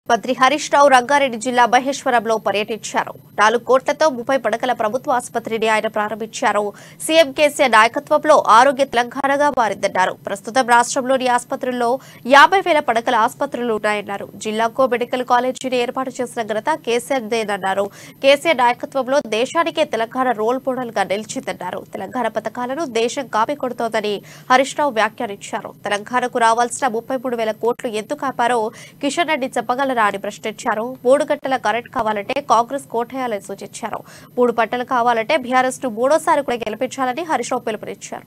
మంత్రి హరీష్ రావు రంగారెడ్డి జిల్లా మహేశ్వరంలో పర్యటించారు. 4 కోట్లతో 30 పడకల ప్రభుత్వ ఆసుపత్రిని ఆయన ప్రారంభించారు. సీఎం కేసీఆర్ నాయకత్వంలో ఆరోగ్య తెలంగాణగా మారిందన్నారు. ప్రస్తుతం రాష్ట్రంలోని ఆసుపత్రుల్లో 50,000 పడకల ఆసుపత్రులు ఉన్నాయన్నారు. జిల్లాకు మెడికల్ కాలేజీని ఏర్పాటు చేసిన ఘనత కేసీఆర్దేనన్నారు. కేసీఆర్ నాయకత్వంలో దేశానికే తెలంగాణ రోల్ మోడల్ గా నిలిచిందన్నారు. తెలంగాణ పథకాలను దేశం కాపీ కొడుతోందని హరీష్ రావు వ్యాఖ్యానించారు. తెలంగాణకు రావాల్సిన 33,000 కోట్లు ఎందుకు ఆపారో కిషన్ రెడ్డి చెప్పగలరా అని ప్రశ్నించారు. 3 గంటల కరెంట్ కావాలంటే కాంగ్రెస్ కోటేయాలని సూచించారు. 3 పంటలు కావాలంటే బీఆర్ఎస్ ను మూడోసారి కూడా గెలిపించాలని హరీష్ రావు పిలుపునిచ్చారు.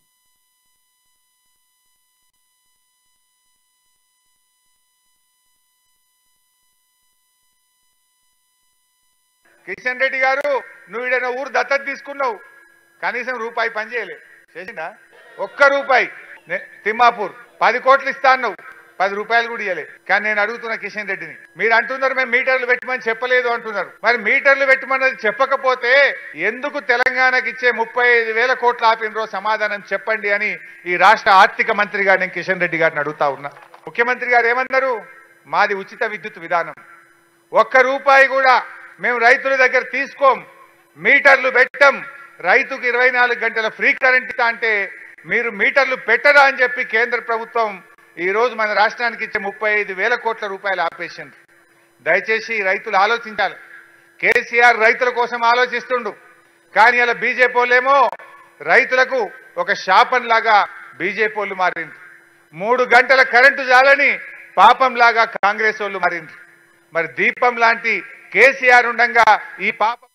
కిషన్ రెడ్డి గారు, నువ్వు ఈడన ఊరు దత్తత తీసుకున్నావు, కనీసం రూపాయి పని చేయలే. చేసిందా? ఒక్క రూపాయి. తిమ్మాపూర్ 10 కోట్లు ఇస్తా అన్నావు, 10 రూపాయలు కూడా ఇవ్వలే. కానీ నేను అడుగుతున్నా కిషన్ రెడ్డిని, మీరు అంటున్నారు మేము మీటర్లు పెట్టమని చెప్పలేదు అంటున్నారు. మరి మీటర్లు పెట్టమన్నది చెప్పకపోతే ఎందుకు తెలంగాణకి ఇచ్చే 35,000 కోట్లు ఆపినరో సమాధానం చెప్పండి అని ఈ రాష్ట్ర ఆర్థిక మంత్రి గారు నేను కిషన్ రెడ్డి గారిని అడుగుతా ఉన్నా. ముఖ్యమంత్రి గారు ఏమన్నారు? మాది ఉచిత విద్యుత్ విధానం, ఒక్క రూపాయి కూడా మేము రైతుల దగ్గర తీసుకోం, మీటర్లు పెట్టం, రైతుకు 24 గంటల ఫ్రీ కరెంట్ ఇస్తా అంటే మీరు మీటర్లు పెట్టరా అని చెప్పి కేంద్ర ప్రభుత్వం ఈ రోజు మన రాష్ట్రానికి ఇచ్చే 35,000 కోట్ల రూపాయలు ఆపేసింది. దయచేసి రైతులు ఆలోచించాలి. కేసీఆర్ రైతుల కోసం ఆలోచిస్తుండు, కానీ అలా బీజేపీ వాళ్ళేమో రైతులకు ఒక శాపంలాగా బీజేపీ వాళ్ళు మారింది. 3 గంటల కరెంటు చాలని పాపంలాగా కాంగ్రెస్ వాళ్ళు మారింది. మరి దీపం లాంటి కేసీఆర్ ఉండగా ఈ పాపం